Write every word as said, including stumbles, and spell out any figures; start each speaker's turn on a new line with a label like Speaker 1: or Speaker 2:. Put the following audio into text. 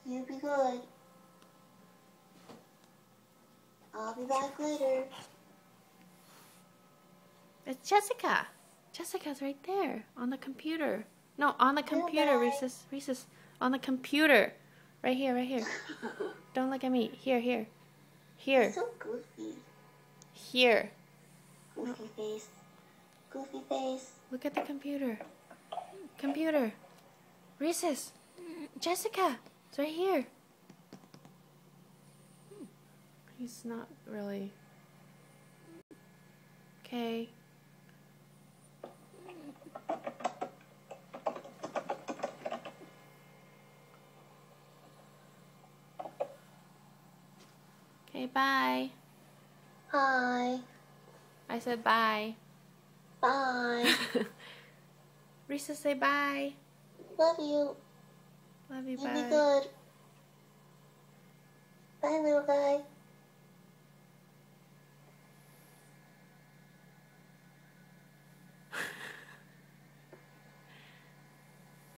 Speaker 1: You be good. I'll be back later.
Speaker 2: It's Jessica. Jessica's right there on the computer. No, on the computer, Reeses. Reeses, on the computer. Right here, right here. Don't look at me. Here, here. Here.
Speaker 1: You're so goofy.
Speaker 2: Here.
Speaker 1: Goofy face. Goofy face.
Speaker 2: Look at the computer. Computer. Reeses. Jessica. It's right here. He's not really. Okay. Okay, bye.
Speaker 1: Hi.
Speaker 2: I said bye.
Speaker 1: Bye.
Speaker 2: Reeses, say bye.
Speaker 1: Love you.
Speaker 2: Love you,
Speaker 1: You
Speaker 2: bye.
Speaker 1: be good. Bye, little guy.